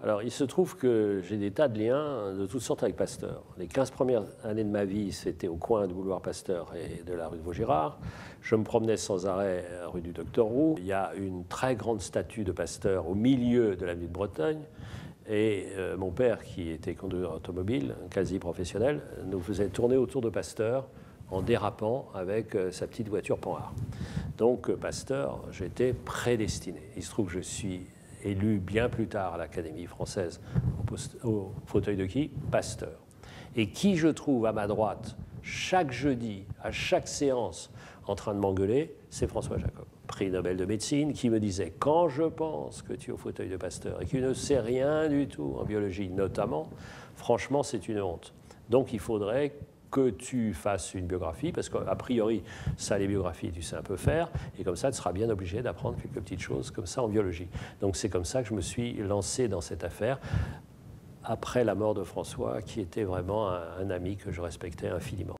Alors, il se trouve que j'ai des tas de liens de toutes sortes avec Pasteur. Les 15 premières années de ma vie, c'était au coin du boulevard Pasteur et de la rue de Vaugirard. Je me promenais sans arrêt rue du Docteur Roux. Il y a une très grande statue de Pasteur au milieu de l'avenue de Bretagne. Et mon père, qui était conducteur automobile, quasi professionnel, nous faisait tourner autour de Pasteur en dérapant avec sa petite voiture Panhard. Donc, Pasteur, j'étais prédestiné. Il se trouve que je suis élu bien plus tard à l'Académie française au fauteuil de qui? Pasteur. Et qui je trouve à ma droite chaque jeudi, à chaque séance, en train de m'engueuler, c'est François Jacob, prix Nobel de médecine, qui me disait « Quand je pense que tu es au fauteuil de Pasteur et que tu ne sais rien du tout en biologie notamment, franchement, c'est une honte. Donc il faudrait que tu fasses une biographie, parce qu'a priori, ça, les biographies, tu sais un peu faire, et comme ça, tu seras bien obligé d'apprendre quelques petites choses comme ça en biologie. » Donc c'est comme ça que je me suis lancé dans cette affaire, après la mort de François, qui était vraiment un ami que je respectais infiniment.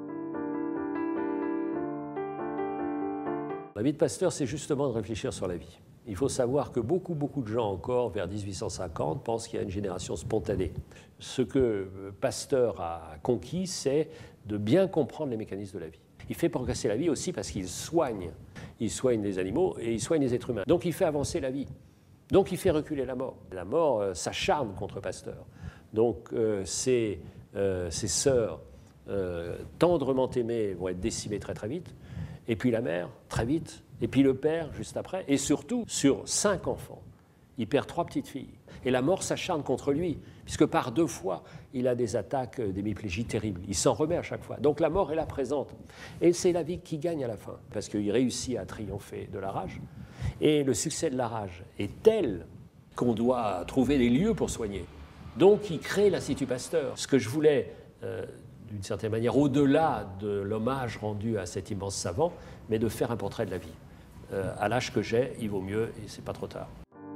La vie de Pasteur, c'est justement de réfléchir sur la vie. Il faut savoir que beaucoup de gens encore, vers 1850, pensent qu'il y a une génération spontanée. Ce que Pasteur a conquis, c'est de bien comprendre les mécanismes de la vie. Il fait progresser la vie aussi parce qu'il soigne. Il soigne les animaux et il soigne les êtres humains. Donc il fait avancer la vie. Donc il fait reculer la mort. La mort s'acharne contre Pasteur. Donc ses sœurs tendrement aimées vont être décimées très vite. Et puis la mère, très vite, et puis le père, juste après, et surtout, sur 5 enfants, il perd 3 petites filles. Et la mort s'acharne contre lui, puisque par 2 fois, il a des attaques d'hémiplégie terribles. Il s'en remet à chaque fois. Donc la mort est là présente. Et c'est la vie qui gagne à la fin, parce qu'il réussit à triompher de la rage. Et le succès de la rage est tel qu'on doit trouver des lieux pour soigner. Donc il crée l'Institut Pasteur. Ce que je voulais... d'une certaine manière, au-delà de l'hommage rendu à cet immense savant, mais de faire un portrait de la vie. À l'âge que j'ai, il vaut mieux, et c'est pas trop tard.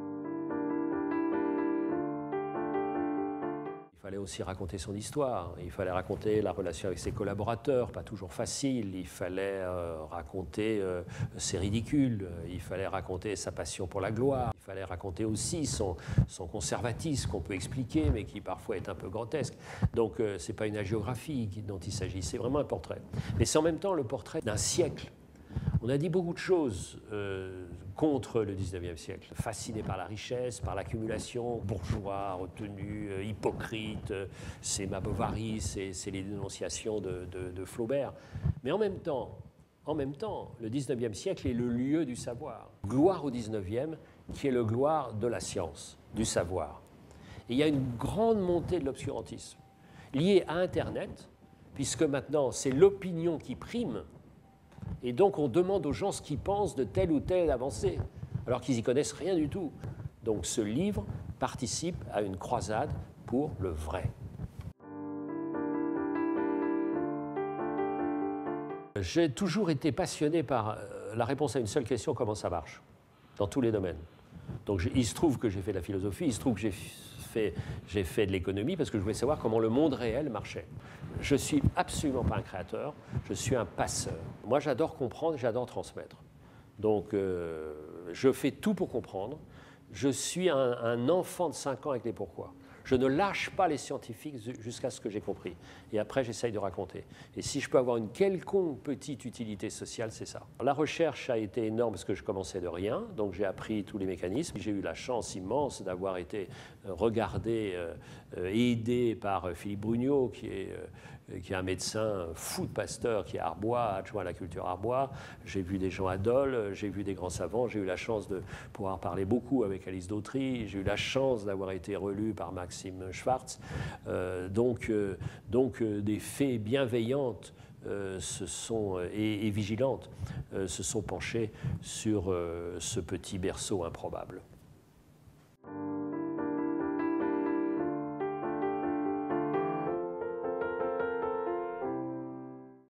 Il fallait aussi raconter son histoire, il fallait raconter la relation avec ses collaborateurs, pas toujours facile, il fallait raconter ses ridicules, il fallait raconter sa passion pour la gloire, il fallait raconter aussi son conservatisme qu'on peut expliquer, mais qui parfois est un peu grotesque. Donc ce n'est pas une hagiographie dont il s'agit, c'est vraiment un portrait. Mais c'est en même temps le portrait d'un siècle. On a dit beaucoup de choses contre le 19e siècle, fasciné par la richesse, par l'accumulation, bourgeois, retenu, hypocrite, c'est ma Bovary, c'est les dénonciations de Flaubert. Mais en même temps, le 19e siècle est le lieu du savoir. Gloire au 19e, qui est le gloire de la science, du savoir. Et il y a une grande montée de l'obscurantisme, liée à Internet, puisque maintenant c'est l'opinion qui prime, et donc on demande aux gens ce qu'ils pensent de telle ou telle avancée, alors qu'ils n'y connaissent rien du tout. Donc ce livre participe à une croisade pour le vrai. J'ai toujours été passionné par la réponse à une seule question, comment ça marche, dans tous les domaines. Donc il se trouve que j'ai fait de la philosophie, il se trouve que j'ai fait de l'économie parce que je voulais savoir comment le monde réel marchait. Je ne suis absolument pas un créateur, je suis un passeur. Moi, j'adore comprendre, j'adore transmettre. Donc, je fais tout pour comprendre. Je suis un enfant de 5 ans avec les pourquoi. Je ne lâche pas les scientifiques jusqu'à ce que j'ai compris. Et après, j'essaye de raconter. Et si je peux avoir une quelconque petite utilité sociale, c'est ça. La recherche a été énorme parce que je commençais de rien. Donc, j'ai appris tous les mécanismes. J'ai eu la chance immense d'avoir été regardé et aidé par Philippe Brugnot, qui est un médecin fou de Pasteur, qui est Arbois, adjoint à la culture Arbois. J'ai vu des gens à Dole, j'ai vu des grands savants. J'ai eu la chance de pouvoir parler beaucoup avec Alice Dautry. J'ai eu la chance d'avoir été relu par Maxime Schwartz. Donc, des fées bienveillantes et vigilantes se sont penchées sur ce petit berceau improbable.